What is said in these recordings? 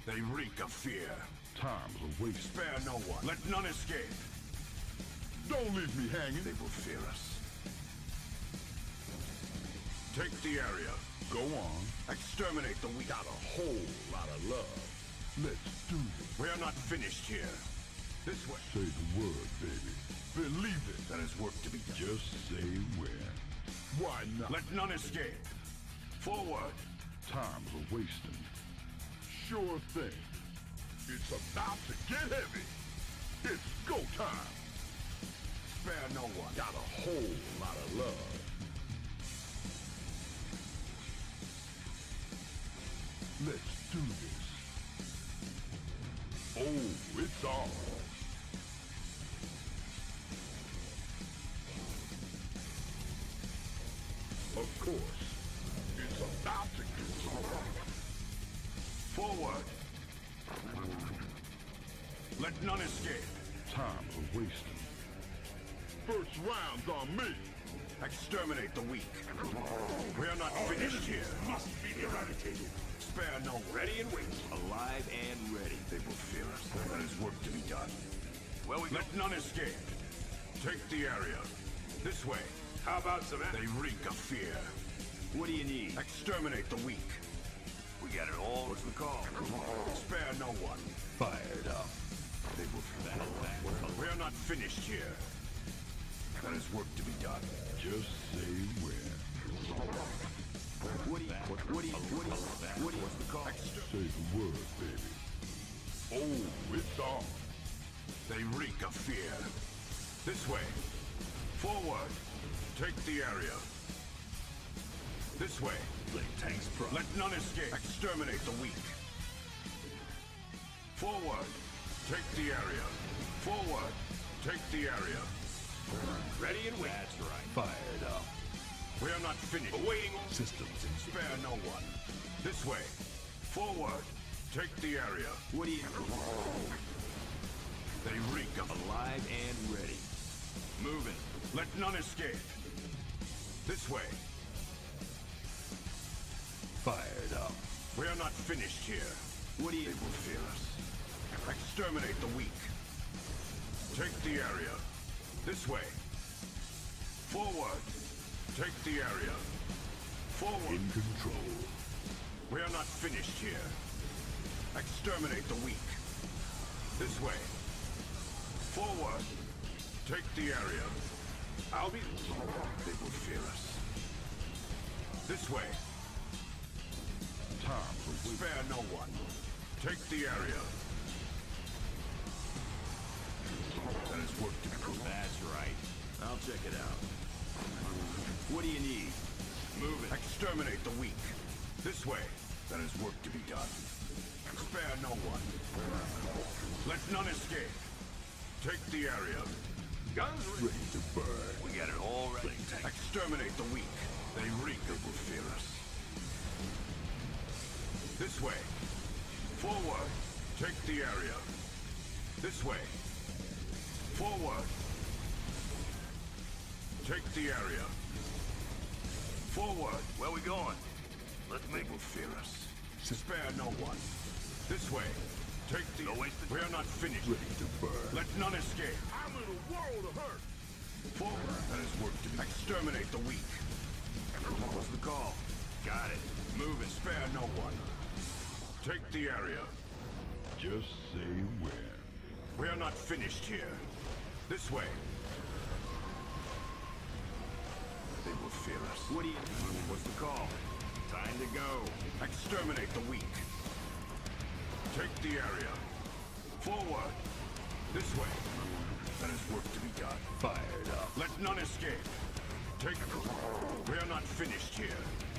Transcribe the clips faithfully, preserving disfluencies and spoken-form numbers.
They reek of fear. Time's a waste. Spare no one. Let none escape. Don't leave me hanging. They will fear us. Take the area. Go on. Exterminate the weak. Got a whole lot of love. Let's do this. We are not finished here. This way. Say the word, baby. Believe it. There is work to be done. Just say where. Why not? Let none escape. Forward. Time's a wasting. Sure thing. It's about to get heavy. It's go time. Spare no one. Got a whole lot of love. Let's do this. Oh, it's on. Of course. It's about to get on. Forward. Let none escape. Time's a wasting. First round's on me. Exterminate the weak. We are not finished here. Must be eradicated. Spare no one. Ready and wait. Alive and ready. They will fear us. There is work to be done. Well, we go. Let none escape. Take the area. This way. How about some... They reek of fear. What do you need? Exterminate the weak. We got it all. What's the call? Spare no one. Fired up. They will fear no one. We are not finished here. There is work to be done. Just say where. What do you... What, what do you... What do you... What do you... What's the call? Say the word, baby. Oh, it's on. They reek of fear. This way. Forward. Take the area. This way. Tanks pro. Let none escape. Exterminate the weak. Forward. Take the area. Forward. Take the area. Ready and wait. That's right. Fired up. We are not finished. Awaiting all Systems in Spare no one. This way. Forward. Take the area. What do you... They reek of Alive and ready. Moving. Let none escape. This way. Fired up. We are not finished here. What do you... They will fear us. Exterminate the weak. Take the area. This way. Forward. Take the area. Forward. In control. We are not finished here. Exterminate the weak. This way. Forward. Take the area. I'll be... They will fear us. This way. Time for wait. Spare no one. Take the area. That is work to be done. That's right. I'll check it out. What do you need? Moving. Exterminate the weak. This way. That is work to be done. Spare no one. Let none escape. Take the area. Guns ready. Ready to burn. We got it all ready. Exterminate the weak. They reek. They will fear us. This way. Forward. Take the area. This way. Forward. Take the area. Forward. Where we going? Let's make... They will fear us. Spare no one. This way. Take the... No wasted- We are not finished. Ready to burn. Let none escape. I'm in a world of hurt. Forward. That is work to be... Exterminate the weak. What's the call? Got it. Moving. Spare no one. Take the area. Just say where. We are not finished here. This way. They will fear us. What do you... What's the call? Time to go. Exterminate the weak. Take the area. Forward. This way. That is work to be done. Fired up. Let none escape. Take... We are not finished here.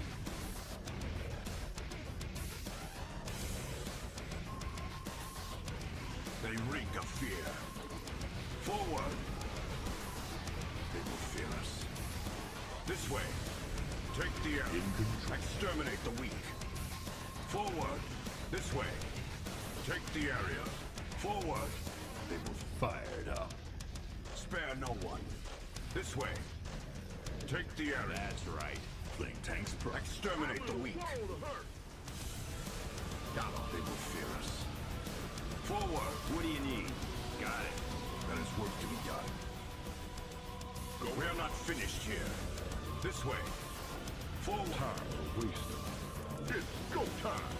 They reek of fear. Forward. They will fear us. This way. Take the area. In control. Exterminate the weak. Forward. This way. Take the area. Forward. They will... Fired up. Spare no one. This way. Take the area. That's right. Fling tanks pro. Exterminate the weak. World of hurt. Got 'em. They will fear us. Forward. What do you need? Got it. There is work to be done. Go. We're not finished here. This way. Forward. Time wasted. It's go time.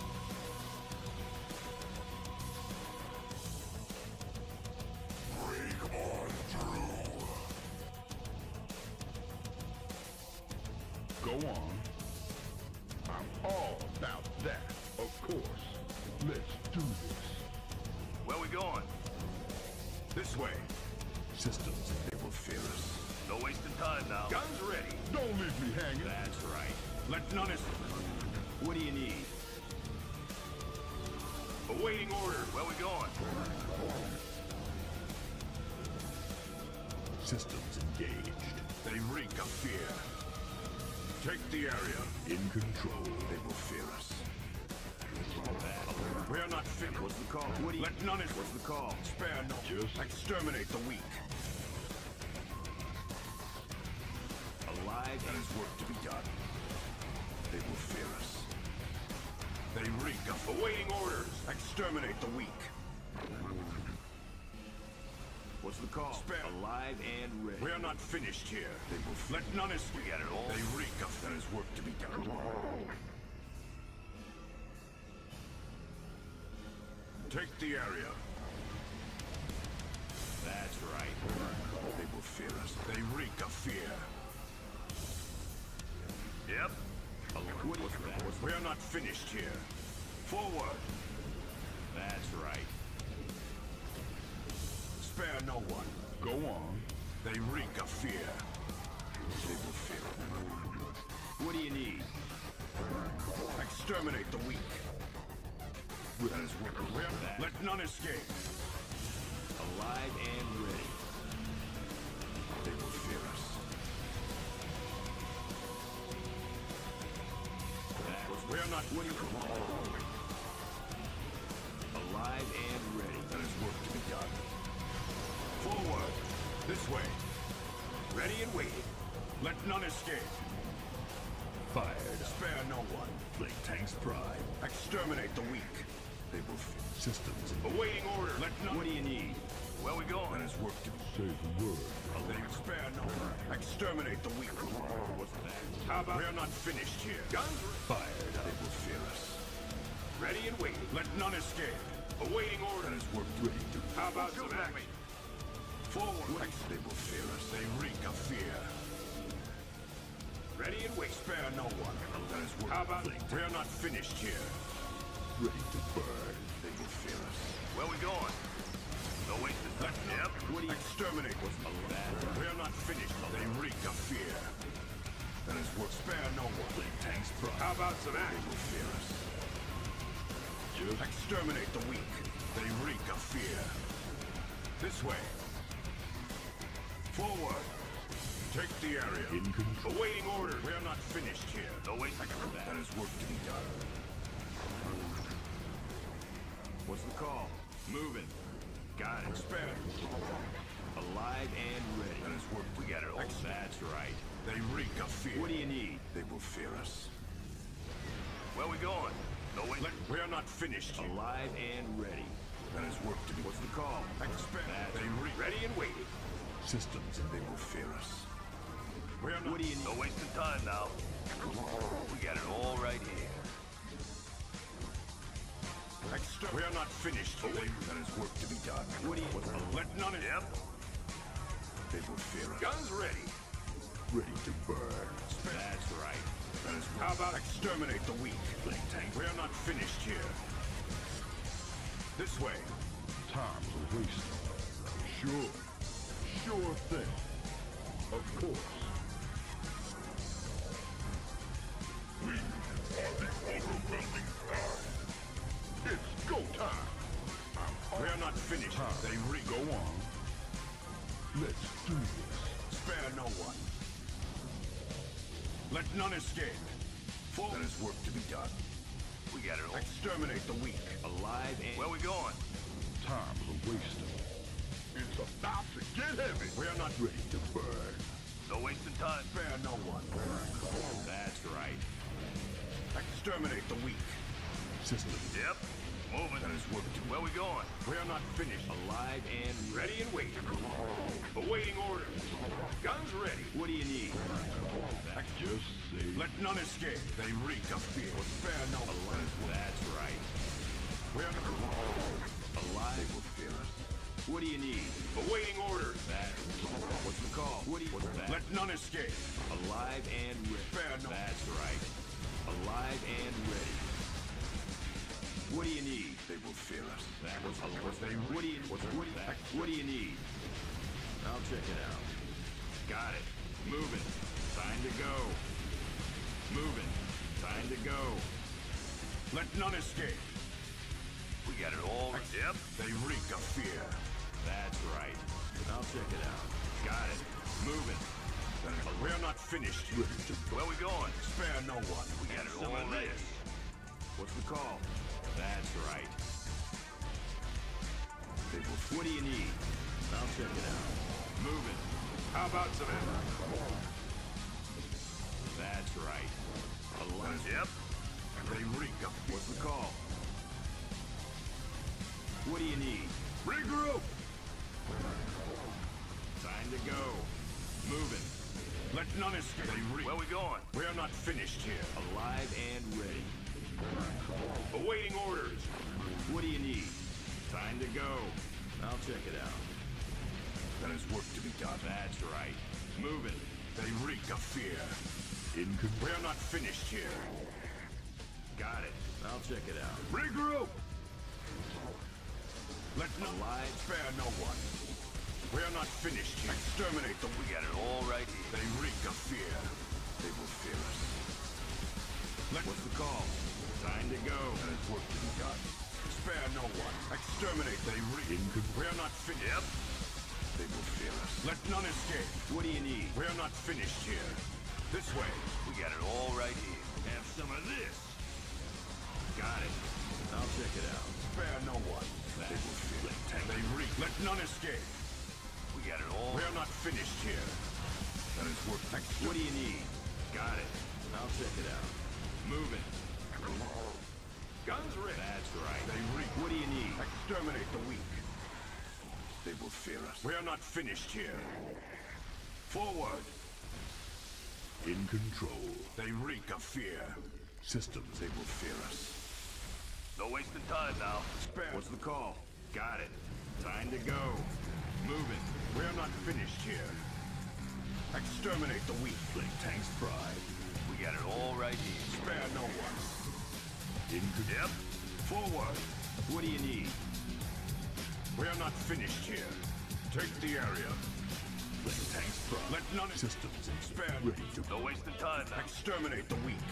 Break on through. Go on. I'm all about that, of course. Let's do this. Where we going? This way. Systems. They will fear us. No wasting time now. Guns ready. Don't leave me hanging. That's right. Let none is... What do you need? Awaiting orders. Where we going? Systems engaged. They reek of fear. Take the area. In control. They will fear us. We are not finished. What's the call? What do you... Let none is... What's the call? Spare no... Just- Exterminate the weak. Alive There and... is work to be done. They will fear us. They reek of... Awaiting orders. Exterminate the weak. What's the call? Spare. Alive and ready. We are not finished here. They will... Let none is... We got it all. They reek of... There is work to be done. Take the area. That's right. They will fear us. They reek of fear. Yep. What is that? We are not finished here. Forward. That's right. Spare no one. Go on. They reek of fear. They will fear. What do you need? Exterminate the weak. That is what we are. Let none escape. Alive and ready. They will fear us. That's... We are not... What do you... Alive and ready. There is work to be done. Forward. This way. Ready and waiting. Let none escape. Fired. Spare no one. Flick Tank's pride. Exterminate the weak. They will fear. Systems Awaiting order. Let none... What do you need? Where we going? There is work to be... say the word. They spare no one. Exterminate the weak. What's that? How about... We are not finished here. Guns ready. Fired. They will fear us. Ready and waiting. Let none escape. Awaiting order. That is work Ready to... How about some action? Forward. They will fear us. They reek of fear. Ready and wait. Spare no one. That is work. How about... We are not finished here. Ready to burn. They will fear us. Where we going? No wasting time. Yep. What do you... Exterminate. What's the bad? We are not finished. They reek of fear. That is work. Spare no one. Flick Tank's pride. How about some action? They will fear us. Just... Exterminate the weak. They reek of fear. This way. Forward. Take the area. In control. Awaiting orders. We are not finished here. No wasting time. That is work to be done. What's the call? Moving. Got it. Spare. Alive and ready. That is work. We got it all. That's right. They reek of fear. What do you need? They will fear us. Where we going? No Let, wasting... we are not finished here. Alive and ready. That is work to be... What's the call? Expect. That's They reek. Ready and waiting. Systems They will fear us. We are not... What do you need? No wasting time now. We got it all right here. Exter we are not finished here. There is work to be done. What do you... Let none... Yep. They will fear us. Guns ready. ready to burn. That's right. That is How about exterminate the weak? Flick Tank. We are not finished here. This way. Time's a waste. Sure. Sure thing. Of course. We are the overwhelming tide. It's go time. I'm We are not finished. time. They re- Go on. Let's do this. Spare no one. Let none escape. Full. There is work to be done. We got it all. Exterminate the weak. Alive and... Where we going? Time's a waste. It's about to get heavy. We are not Ready to burn. No wasting time. spare no one. That's right. Exterminate the weak. System. Yep. Moving. That is work to Where we going? We are not finished. Alive and Ready and waiting. Awaiting orders. Guns ready. What do you need? Just say. Let none escape. They reek of fear. Spare no one. That's right. We are not Alive. They will fear us. What do you need? Awaiting orders. That. What's the call? What do you? What's that? Let none escape. Alive and ready. Spare no- That's right. Alive and ready. What do you need? They will fear us. That was was they. What do you? What's what do you? What do you need? I'll check it out. Got it. Moving. Time to go. Moving. Time to go. Let none escape. We got it all. Yep. They reek of fear. That's right. I'll check it out. Got it. Moving. We are not finished. Where we going? Spare no one. We got it all ready. What's the call? That's right. They will fear. What do you need? I'll check it out. Moving. How about some ammo? That's right. Alive. Yep. They reek of fear. What's the call? What do you need? Regroup! Time to go. Moving. Let none escape. They reek. Where we going? We are not finished here. Alive and ready. Awaiting orders. What do you need? Time to go. I'll check it out. There is work to be done. That's right. Moving. They reek of fear. In control. We are not finished here. Got it. I'll check it out. Regroup! Let no Alive. Spare no one. We are not finished here. Exterminate them. We got it all right here. They reek of fear. They will fear us. Let What's the call? Time to go. There is work to be done. Spare no one. Exterminate. They reek. In control. We are not finished. Yep. They will fear us. Let none escape. What do you need? We are not finished here. This way. We got it all right here. Have some of this. Got it. I'll check it out. Spare no one. They will fear. They reek. Let none escape. We got it all. We are not finished here. That is work. What do you need? Got it. I'll check it out. Moving. Guns ready. That's right. They reek. What do you need? Exterminate the weak. They will fear us. We are not finished here. Forward. In control. They reek of fear. Systems. They will fear us. No wasting time now. Spare. What's the call? Got it. Time to go. Moving. We are not finished here. Exterminate the weak. Like tank's pride. We got it all right here. Spare no one. In control. Yep. Forward. What do you need? We are not finished here. Take the area. Like tank's pride. Let none. Systems. Spare. Ready to No wasting time now. Exterminate the weak.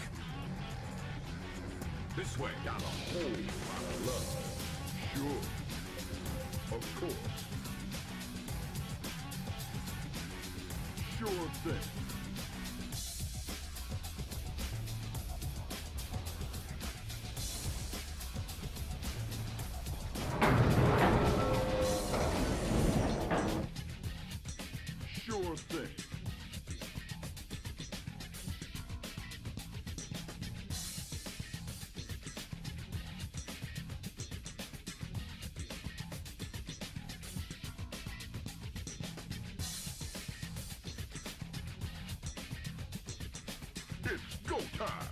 This way. got a whole lot of love. Sure. Of course. Sure thing. Sure thing. It's go time!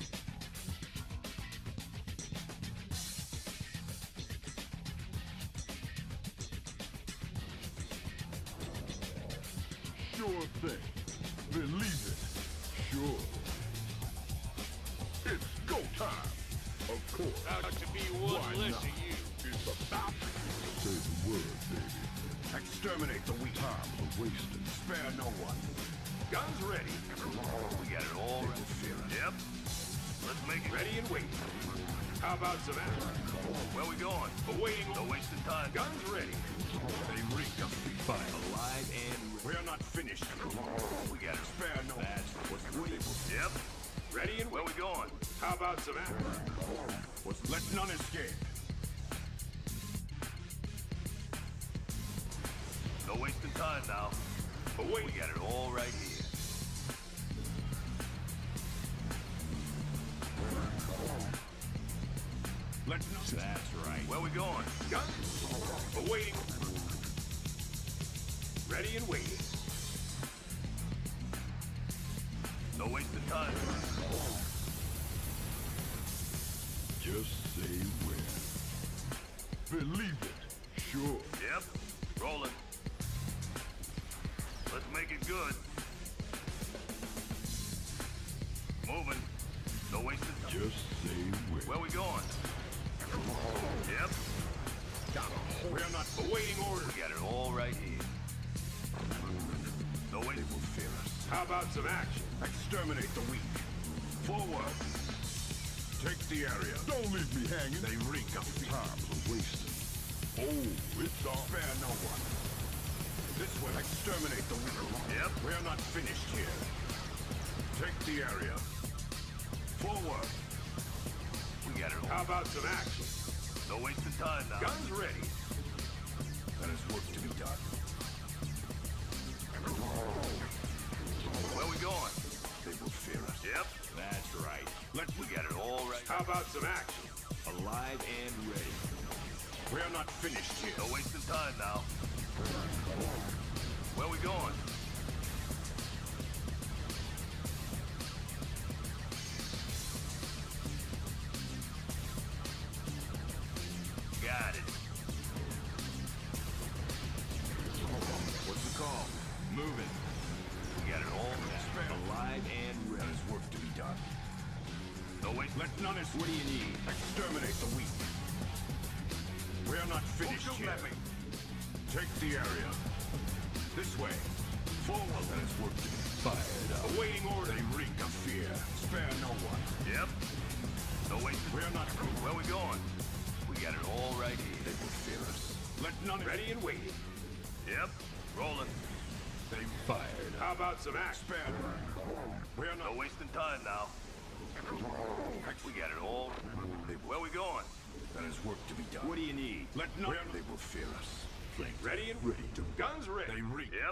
Sure thing. Believe it. Sure. It's go time! Of course. Out to be one Why less not? of you. It's about to say the word, baby. Exterminate the weak. Time's a wasting. Spare no one. Guns ready. We got it all They right. will fear us. Yep. Let's make it. Ready and waiting. How about some ammo? Where we going? Awaiting. No wasting time. Guns ready. They reek of fear. Alive and We are not finished. we got it. Spare no one. That's what's waiting. Yep. Ready and Where we going? How about some ammo? What's Let none escape. No wasting time now. Await. We got it all right here. That's right. Where we going? Guns awaiting. Ready and waiting. No wasting time. Just say when. Believe it. Sure. Yep. Rolling. Let's make it good. Moving. No wasting time. Just say when. Where we going? Yep. We are not awaiting orders. We got it all right here. No way. They will fear us. How about some action? Exterminate the weak. Forward. Take the area. Don't leave me hanging. They reek of fear. Time's a wasting. Oh, it's on. Spare no one. This way. Exterminate the weak. Yep. We are not finished here. Take the area. Forward. We got it all. How about some action? No wasting time now. Guns ready. There is work to be done. Where we going? They will fear us. Yep. That's right. Let's We got it all right. How about some action? Alive and ready. We are not finished here. No wasting time now. Where we going? Got it. What's the call? Moving. We got it all now. Alive and There ready. is work to be done. No waste. Let none escape. What do you need? Exterminate the weak. We are not finished Won't you here. let me? Take the area. This way. Forward. There is work to be Fired up. awaiting order. They reek of fear. Spare no one. Yep. No waste. We are not. Where we going? We got it all right here. They will fear us. Let none. Ready and waiting. Yep. Rolling. They. Fired up. How about some act? Spare. We are No not. wasting time now. We got it all. Where we going? There is work to be done. What do you need? Let none. They will fear us. Ready and Ready to guns ready. They reek. Yep.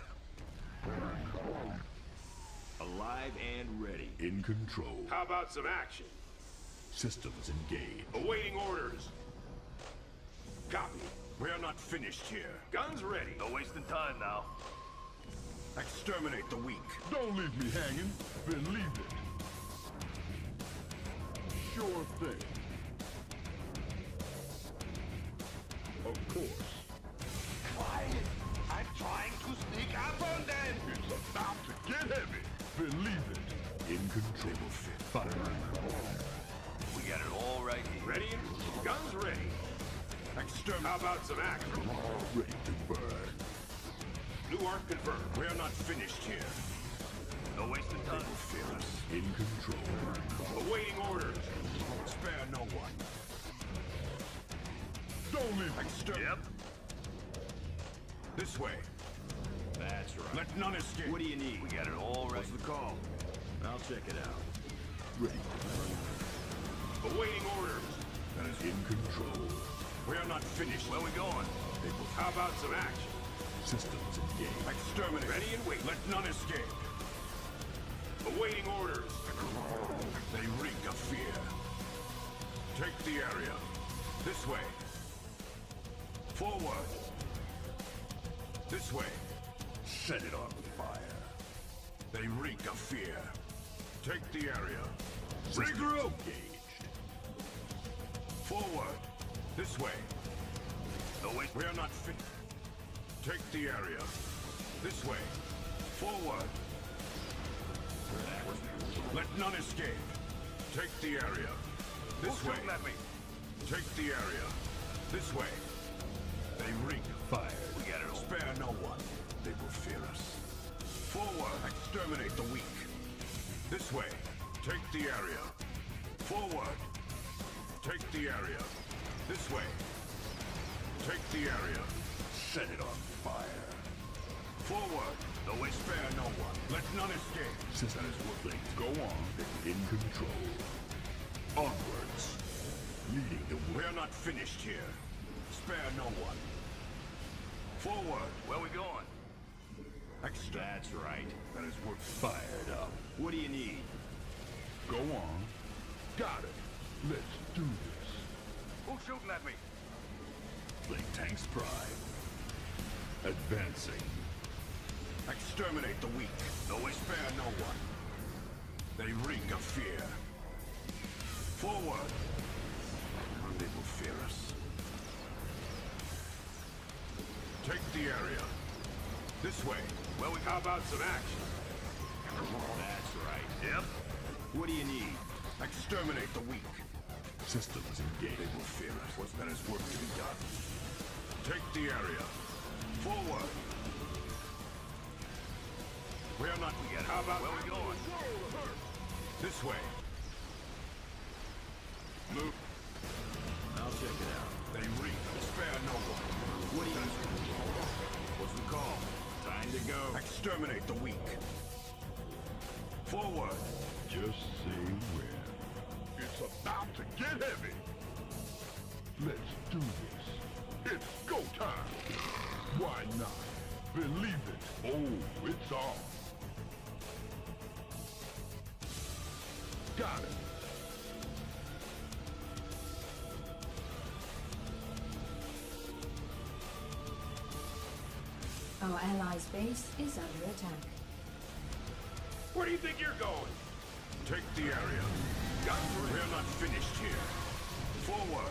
Alive and ready. in control. How about some action? Systems engaged. Awaiting orders. Copy. We are not finished here. Guns ready. No wasting time now. Exterminate the weak. Don't leave me hanging. Believe it. Sure thing. Of course. Quiet. I'm trying to sneak up on them. It's about to get heavy. Believe it. In control. Fire. We got it all right here. Ready? and- Guns ready. Exterminate. How about some action? Ready to burn. New arc confirmed. We are not finished here. No wasting They time. will fear us. In control. Awaiting orders. Spare no one. Don't leave me. Exterminate. Yep. This way. That's right. Let none escape. What do you need? We got it all right. What's the call? I'll check it out. Ready to burn. Awaiting orders. That is In control. We are not finished. Where we going? They will. How about some action? Systems engaged. Exterminate. Ready and wait. Let none escape. Awaiting orders. They reek of fear. Take the area. This way. Forward. This way. Set it on fire. They reek of fear. Take the area. Regroup. Engaged. Forward. This way. No waste. We are not fit. Take the area. This way. Forward. Let none escape. Take the area. This way. Let me. Take the area. This way. They reek. Fired. We got it all. Spare no one. They will fear us. Forward. Exterminate the weak. This way. Take the area. Forward. Take the area. This way. Take the area. Set it on fire. Forward. No waste. Spare no one. Let none escape. Systems working. Go on. In control. Onwards. Leading the We way. are not finished here. Spare no one. Forward. Where we going? Exter- That's right. That is work. Fired up. What do you need? Go on. Got it. Let's do this. Who's shooting at me? Link Tank's Prime. Advancing. Exterminate the weak. No way, spare no one. They reek of fear. Forward. They will fear us. Take the area. This way. Well, we how about some action? That's right. Yep. What do you need? Exterminate the weak. Systems engaged. They will fear us. What's there is work to be done. Take the area. Forward. We are not together. How about where we going? This way. Move. I'll check it out. They reek. Spare no one. What do you... What's the call? Time to go. Exterminate the weak. Forward. Just say when. It's about to get heavy. Let's do this. It's go time. Why not? Believe it. Oh, it's on. Got it. Our allies' base is under attack. Where do you think you're going? Take the area. Guns ready. We're not finished here. Forward.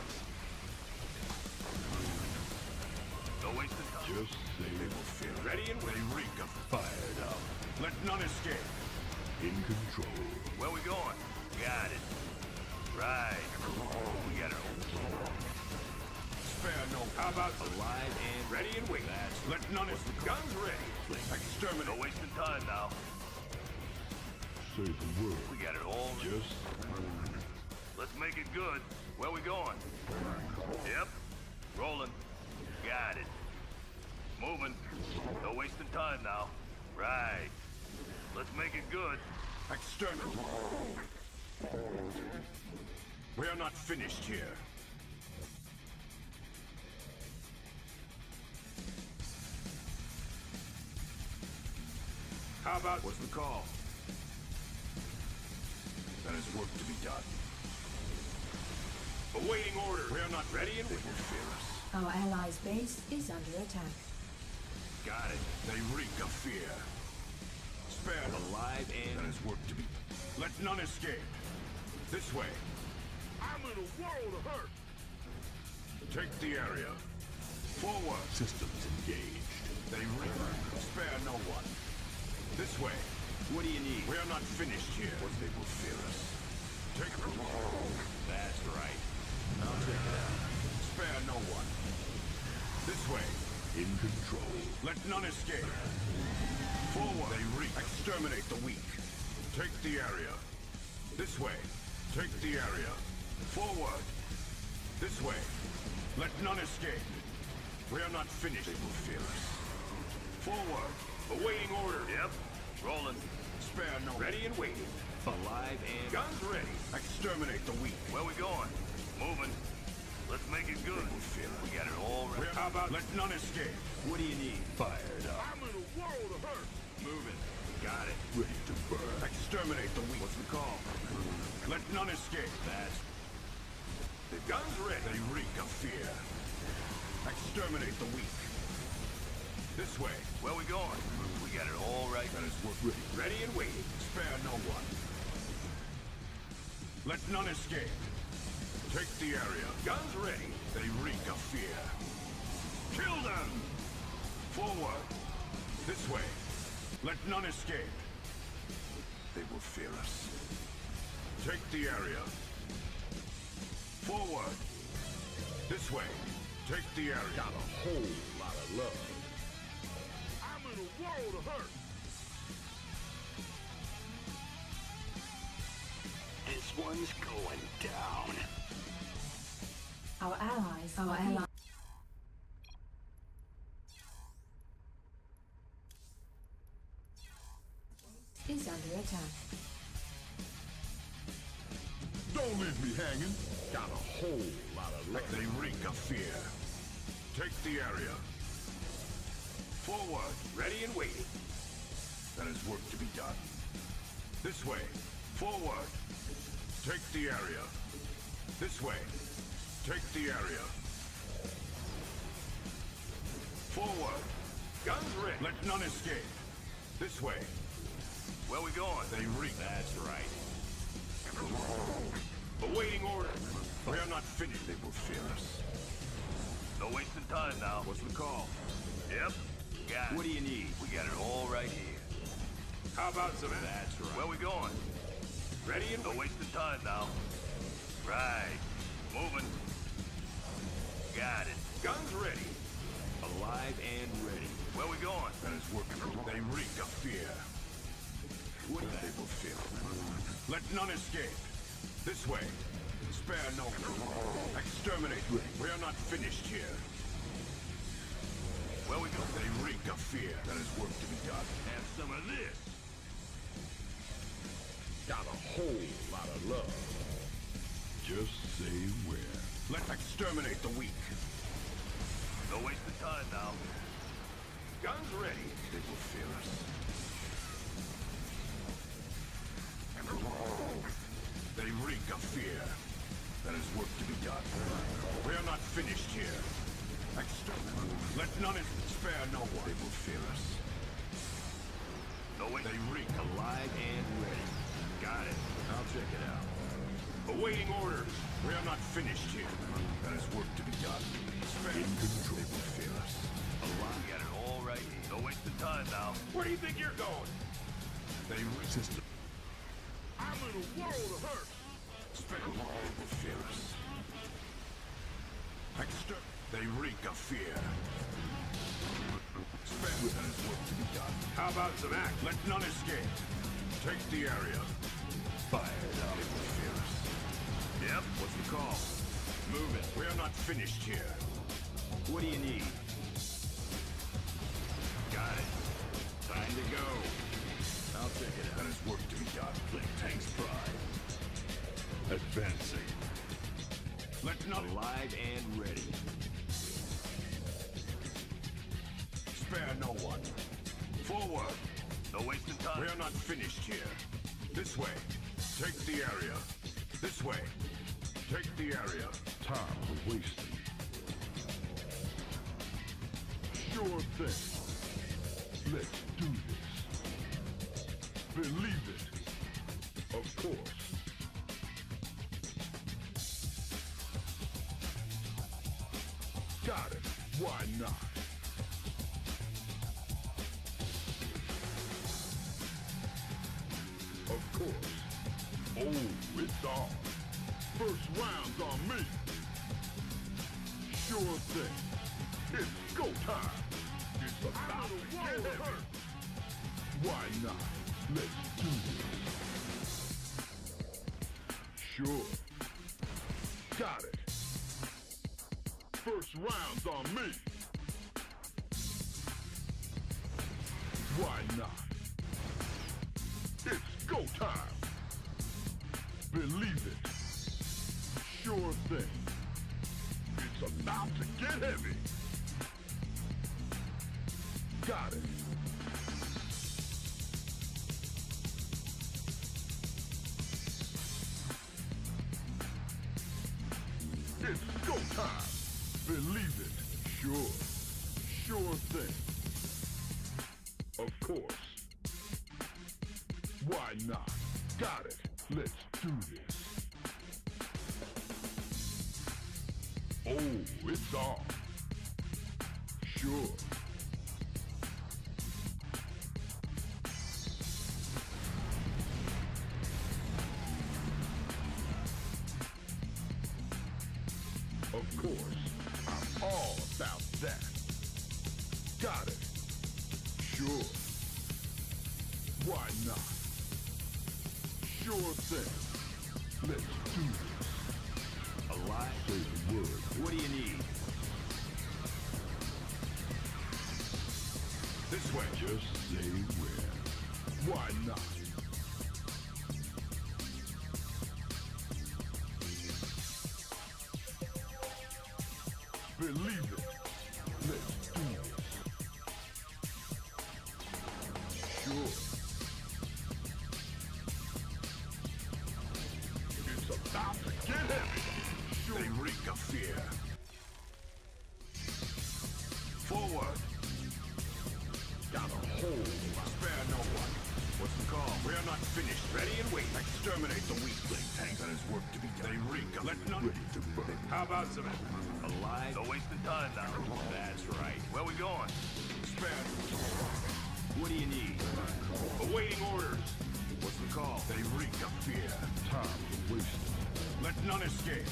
No wasting time. Just say They will fear. Ready and They ready. reek of. fired up. Let none escape. In control. Where we going? Got it. Right. We got it. Spare no. How about alive and ready and waiting? Let none escape. Guns ready. Exterminate. No wasting time now. Say the word. We got it all. Just Let's make it good. Where we going? Yep. Rolling. Got it. Moving. No wasting time now. Right. Let's make it good. Exterminate. We are not finished here. How about what's the call? There is work to be done. Awaiting order. We are not ready and They waiting. will fear us. Our allies' base is under attack. Got it. They reek of fear. Spare them. Alive There and is work to be. Let none escape. This way. I'm in a world of hurt. Take the area. Forward. Systems engaged. They reek. Spare no one. This way. what do you need? We are not finished here. They will fear us. Take it. That's right. I'll check it out. Spare no one. This way. In control. Let none escape. Forward. They reek. Exterminate the weak. Take the area. This way. Take the area. Forward. This way. Let none escape. We are not finished. They will fear us. Forward. Awaiting order. Yep. Rolling. Spare no. Ready and waiting. Alive and guns ready. Exterminate the weak. Where we going? Moving. Let's make it good. They will fear us. We got it all We ready. are, How about let none escape. what do you need? Fired up. I'm in a world of hurt. Moving. Got it. Ready to burn. Exterminate the weak. What's the call? Let none escape. That's the guns ready. They reek of fear. Exterminate the weak. This way. Where we going? We got it all right. That is work. Ready. Ready and waiting. Spare no one. Let none escape. Take the area. Guns ready. They reek of fear. Kill them! Forward. This way. Let none escape. They will fear us. Take the area. Forward. This way. Take the area. Got a whole lot of love. I'm in a world of hurt. This one's going down. Our allies, our allies. Is under attack. Don't leave me hanging. Got a whole lot of love. They reek of fear. Take the area. Forward. Ready and waiting. There is work to be done. This way. Forward. Take the area. This way. Take the area. Forward. Guns ready. Let none escape. This way. Where we going? They reek. That's right. Awaiting orders. We are not finished. They will fear us. No wasting time now. What's the call? Yep. Got it. What do you need? We got it all right here. How about some? That's right. Where we going? Ready and No wasting time now. Right. Moving. Got it. guns ready. Alive and ready. Where we going? That is working. They reek of fear. What they will feel. Let none escape. This way. Spare no one. Exterminate. We are not finished here. Where we going? They reek of fear. There is work to be done. Have some of this. Got a whole lot of love. Just say where. Let's exterminate the weak. No wasting time now. Guns ready. They will fear us. They reek of fear. There is work to be done. We are not finished here. Exterminate. Let none is spare no one. They will fear us. No wait. They reek. Alive and ready. Got it. I'll check it out. Awaiting orders. We are not finished here. There is work to be done. Spare. In control. They will fear us. Alive. We got it all right here. No wasting time now. Where do you think you're going? They resist. I'm in a world of hurt. Spare. They will fear us. Exter. They reek of fear. Spare. There is work to be done. How about some act? Let none escape. Take the area. Fire up. They will fear us. Yep. What's the call? Move it. We are not finished here. What do you need? Got it. Time to go. I'll check it out. There is work to be done. Click tank's pride. Advancing. Let none Alive and ready. spare no one. Forward. No wasting time. We are not finished here. This way. Take the area. This way. Take the area. Time for wasting. Sure thing. Let's do this. Believe it. Of course. Got it. Why not? Of course. Oh, it's on. First round's on me. Sure thing. It's go time. It's about to get heavy. Why not? Let's do this. Sure. Got it. First round's on me. Why not? It's go time. Believe it. Sure thing. It's about to get heavy. Got it. It's go time. Believe it. Sure. Sure thing. Of course. Why not? Got it. Let's do this. Oh, it's on. Sure. Of course. I'm all about that. Got it. Sure. Why not? Sure thing. Let's do this. Alive. Say the word. What do you need? This way. Just say where. Why not? Believe it. Let's do this. Sure. It's about to get heavy. Sure. They reek of fear. Forward! Down a hole! Spare no one! What's the call? We are not finished. Ready and wait. Exterminate the weakling. Tank that has work to be done. They reek of Let none... Ready to burn. How about some alive? No wasting time now. That's right. Where we going? Spare... What do you need? Awaiting orders. What's the call? They reek of fear. Time wasted. Let none escape.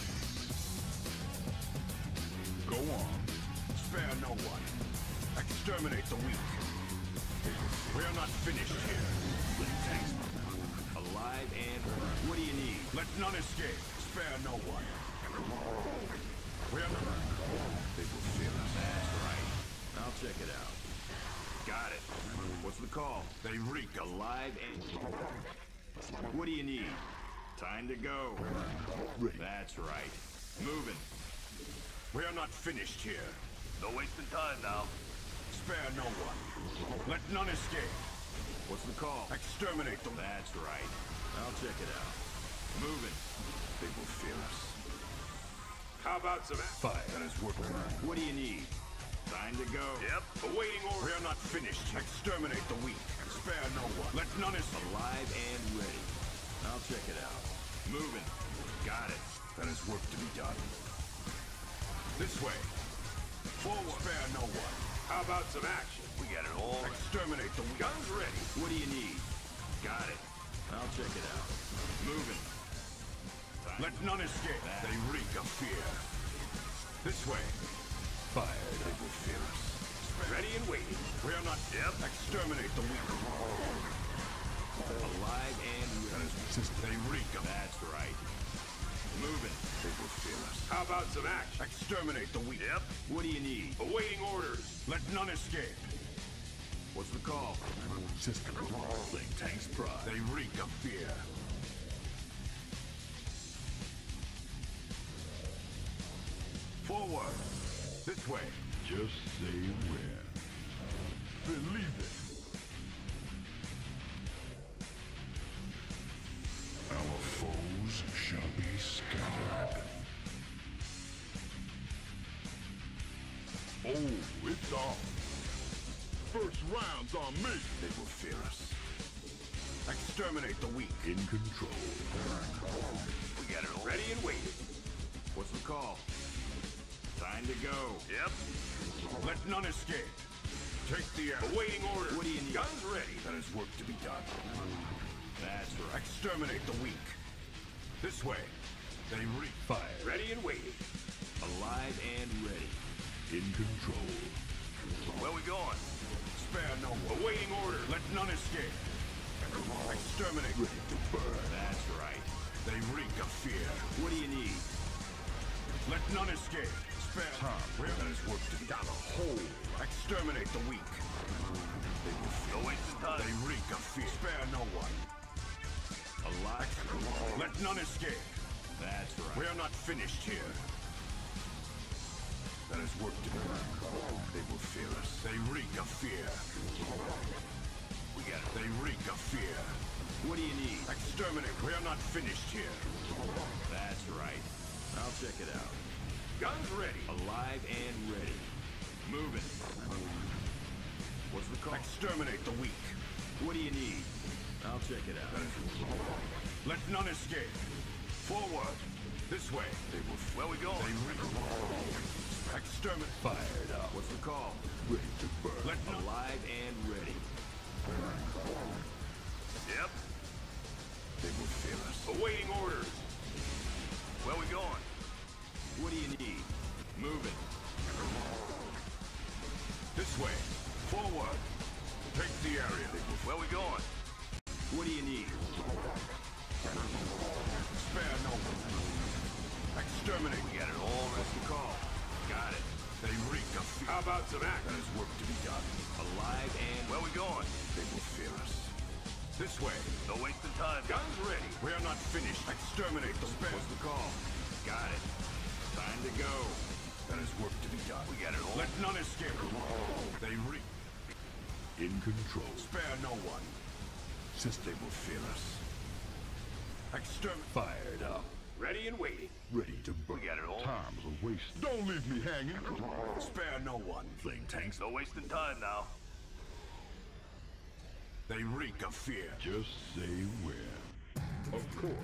Go on. Spare no one. Exterminate the weak. We are not finished here. Tanks. Alive and... What do you need? Let none escape. Spare no one. We are not... They will fear us. That's right. I'll check it out. Got it. What's the call? They reek of... Alive and... What do you need? Time to go. Ready. That's right. Moving. We are not finished here. No wasting time now. Spare no one. Let none escape. What's the call? Exterminate them. That's right. I'll check it out. Moving. They will fear us. How about some... Fire. That is work. What do you need? Time to go. Yep. Awaiting orders. We are not finished. Exterminate the weak. Spare no one. Let none escape. Alive and ready. I'll check it out. Moving. Got it. That is work to be done. This way. Forward. Spare no one. How about some action? We got it all. Exterminate the weak. Guns ready. What do you need? Got it. I'll check it out. Moving. Time. Let none escape. That. They reek of fear. This way. Fired. They will fear us. Ready and waiting. We are not... Yep. Exterminate the weak. Alive and ready. They reek of... That's right. Moving. They will fear us. How about some action? Exterminate the weak. Yep. What do you need? Awaiting orders. Let none escape. What's the call? System. Think tanks pride. They reek of fear. Forward. This way. Just say where. Believe it. Our foes shall be scattered. Oh, it's on. First round's on me. They will fear us. Exterminate the weak. In control. We got it all. Ready and waiting. What's the call? Time to go. Yep. Let none escape. Take the air. Awaiting orders. What do you need? Guns ready. That is work to be done. That's right. Exterminate the weak. This way. They reek. Fire. Ready and waiting. Alive and ready. In control. Where we going? Spare no one. Awaiting order. Let none escape. Exterminate. Ready to burn. That's right. They reek of fear. What do you need? Let none escape. Spare. Tom. Where that is work to be done. A hole. Exterminate the weak. They will fear. No wasting time. They reek of fear. Spare no one. Alive. Let none escape. That's right. We are not finished here. That is work to be done. They will fear us. They reek of fear. We got it. They reek of fear. What do you need? Exterminate. We are not finished here. That's right. I'll check it out. Guns ready. Alive and ready. Moving. What's the call? Exterminate the weak. What do you need? I'll check it out. Let none escape. Forward. This way. They will. Where we going? They reek. Exterminate. Fired up. What's the call? Ready to burn. Let none. Alive and ready. Yep. They will fear us. Awaiting orders. Where we going? What do you need? Moving. This way. Forward. Take the area. They will. Where we going? What do you need? Spare no one. Exterminate. We got it all. What's the call? Got it. They reek of fear. How about some That action? is work to be done. Alive and... Where we going? They will fear us. This way. No wasting time. Guns ready. We are not finished. Exterminate the spare. What's the call? Got it. Time to go. That is work to be done. We got it all. Let none escape. They reek. In control. Spare no one. System. They will fear us. Exterminate. Fired up. Ready and waiting. Ready to burn. We got it all. Time's a waste. Don't leave me hanging. Spare no one. Flame tanks. No wasting time now. They reek of fear. Just say where. Of course.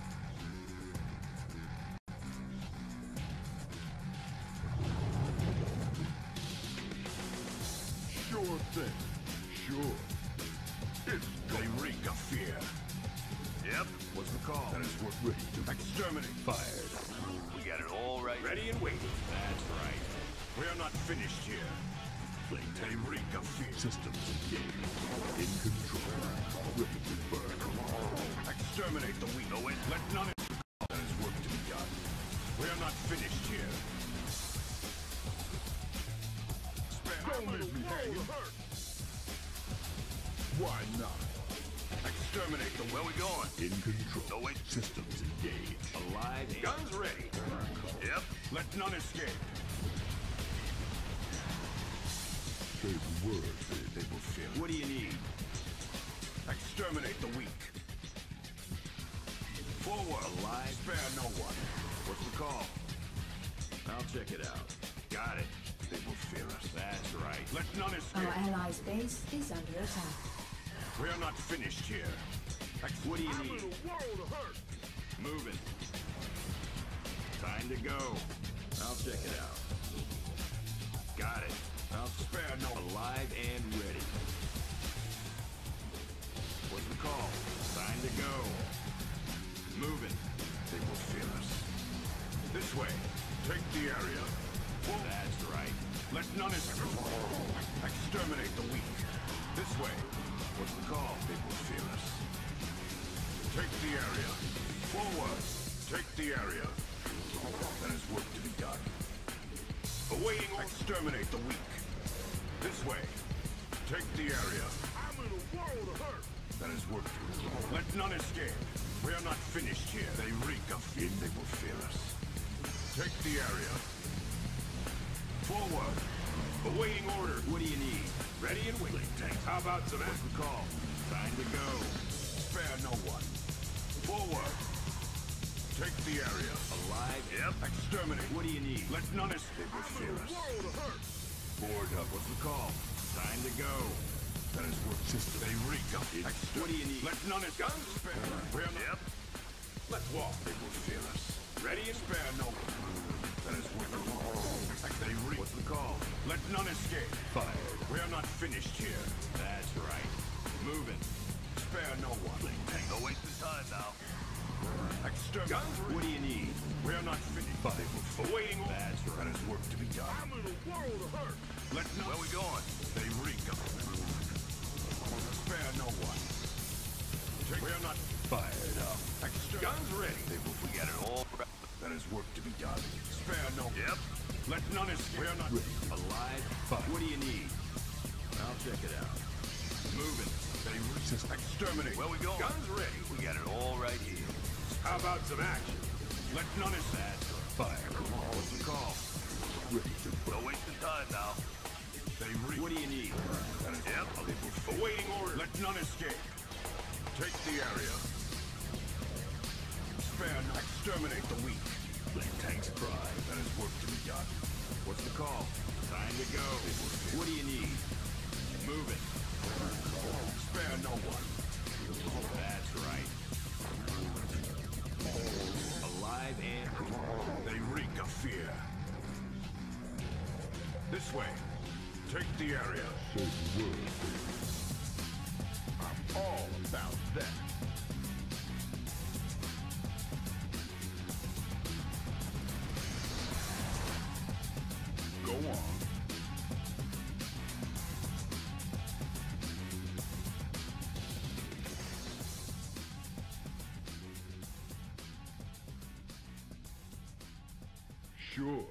Sure thing. Sure. It's They reek of fear. Yep. What's the call? That is what ready to exterminate. Fired. We got it all right. Ready and waiting. That's right. We are not finished here. Flame They tank. reek of fear. Systems engaged. In control. Ready to burn. Exterminate the weak. No way. Let none of that is work to be done. We are not finished here. Spare Don't leave me hanging. Why not? Exterminate the Where we going? In control. No wait. Systems engaged. Alive and... guns ready. Yep. Let none escape. Say the word. They will fear. What do you need? Exterminate the weak. Forward. Alive. Spare no one. What's the call? I'll check it out. Got it. They will fear us. That's right. Let none escape. Our allies' base is under attack. We are not finished here. Ex What do you I'm in need? a world of hurt. Moving. Time to go. I'll check it out. Got it. I'll Spare no one. alive and ready. What's the call? Time to go. Moving. They will fear us. This way. Take the area. Forward. That's right. Let none escape. Exterminate the weak. This way. What's the call? They will fear us. Take the area. Forward. Take the area. There is work to be done. Awaiting order. Exterminate the weak. This way. Take the area. I'm in a world of hurt. There is work to do. Let none escape. We are not finished here. They reek of fear. They will fear us. Take the area. Forward. Awaiting order. What do you need? Ready and waiting. Tanks. How about some What's the call? Time to go. Spare no one. Forward. Take the area. Alive. Yep. Exterminate. What do you need? Let none escape. They will fear us. World of hurt. Board up. What's the call? Time to go. That is work. System. They reek of It- exter- what do you need? Let none escape. Guns spare. We are not. Yep. Let's walk. They will fear us. Ready and spare no one. That is work. They reek. What's the call? Let none escape. Fired. We are not finished here. That's right. Moving. Spare no one. No wasting time now. Exterminate. Guns What do you need? We are not finished. Five. Awaiting order. That's right. That is work to be done. I'm in a world of hurt. Let none. Where we going? They reek of. Spare no one. Take. We are not Fired up. exter- Guns ready. They will. We got it all right. That is work to be done. Spare no. Yep. Let none escape. We are not. Ready. Alive. Fired. What do you need? I'll check it out. Moving. They reek. Exterminate. Where we going? Guns ready. We got it all right here. How about some action? Let none escape. That's right. Fire. What's the call? Ready to No burn. wasting time now. They reek. What do you need? That is Yep. They will fear. Awaiting order. Let none escape. Take the area. Spare no. Exterminate the weak. Flame tanks pride. That is work to be done. What's the call? Time to go. What do you need? Moving. Spare no one. That's right. Alive and... They reek of fear. This way. Take the area. Say the word. I'm all about that. Go on. Sure.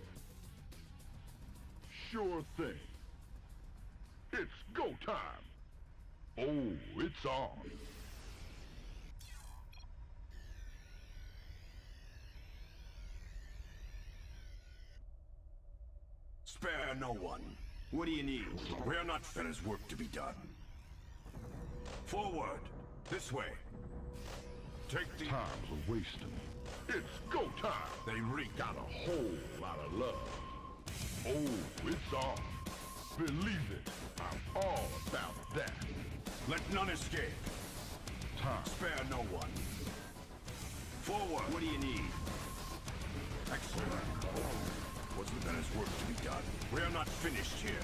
Sure thing. It's go time. Oh, it's on. Spare no one. What do you need? We are not finished. Work to be done. Forward. This way. Take the... Time's a wasting. It's go time. They reek. Got a whole lot of love. Oh, it's on. Believe it. I'm all about that. Let none escape. Time. Spare no one. Forward. What do you need? Excellent. What's the best work to be done? We are not finished here.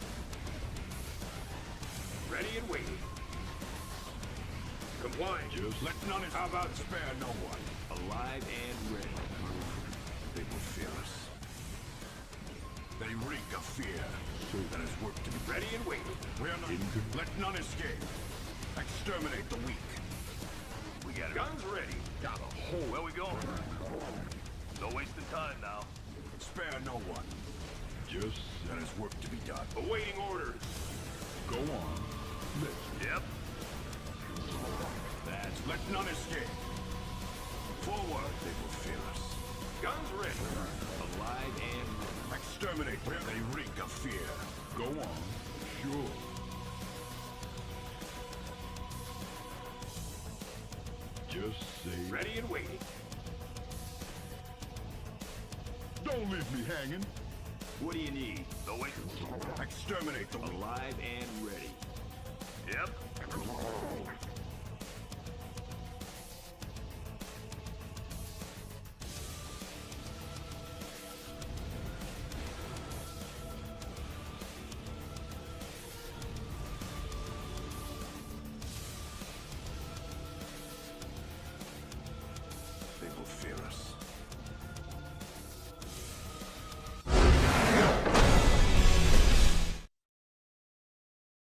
Ready and waiting. Complying. Just Let none escape. How about spare no one? Alive and ready. They will fear us. They reek of fear. So That is work to be done. Ready and waiting. We are not... In- Let none escape. Exterminate the weak. We got it. Guns ready. got a whole Where we going? No wasting time now. Spare no one. just That is work to be done. Awaiting orders. go on. Let's Yep. That's... Let none escape. Forward. They will fear us. Guns ready. Alive and ready. Exterminate them. They reek of fear. go on. Sure. Just say Ready and waiting. Don't leave me hanging. What do you need? No wasting time. Exterminate the weak. Alive and ready. Yep.